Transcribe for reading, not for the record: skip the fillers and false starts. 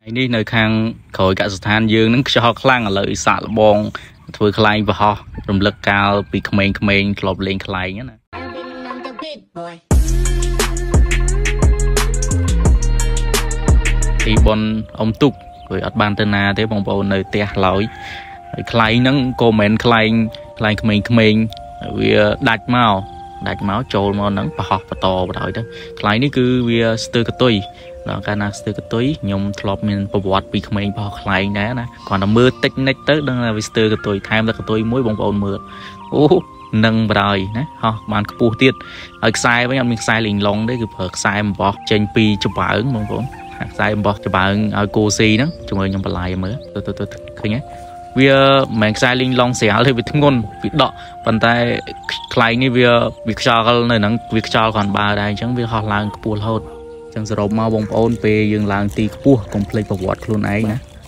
នេះនៅខាងក្រោយកសិដ្ឋានយើងនឹងខ្យល់ខ្លាំងឥឡូវសាក់លបងធ្វើខ្លែងបរោះរំលឹកកាលពីក្មេងៗធ្លាប់លេងខ្លែងណាទីបនអ៊ំទុកគឺអត់បានទៅណាទេបងប្អូននៅផ្ទះឡើយហើយខ្លែងហ្នឹងក៏មិនខ្លែងក្មេងៗវាដាច់មកចូលមកហ្នឹងបរោះបន្តបណ្ដោយទៅខ្លែងនេះគឺវាស្ទើរកតុយដល់កាលណាស្ទើរកតុយខ្ញុំធ្លាប់មានប្រវត្តិពីក្មេងបោះខ្លែងដែរណាគ្រាន់តែមើលតិចនិចទៅដឹងថាវាស្ទើរកតុយថែមតែកតុយមួយបងប្អូនមើលអូនឹងបណ្ដោយណាហោះបានខ្ពស់ទៀតហើយខ្សែវិញអត់មានខ្សែលីងឡុងទេគឺប្រើខ្សែអំបោះចេញពីច្បើងបងប្អូនខ្សែអំបោះច្បើងឲ្យគោស៊ីហ្នឹងជាមួយខ្ញុំបន្លាយមើលទៅឃើញទេវាមិនមែនខ្សែលីងឡុងស្រាលទេវាធ្ងន់វាដកប៉ុន្តែខ្លែងនេះវាខ្យល់នៅហ្នឹងវាខ្យល់គ្រាន់បើដែរអញ្ចឹងវាហោះឡើងខ្ពស់រហូតអញ្ចឹងសរុបមកបងប្អូនពេលយើងឡើងទីខ្ពស់កុំភ្លេចប្រវត្តិខ្លួនឯងណា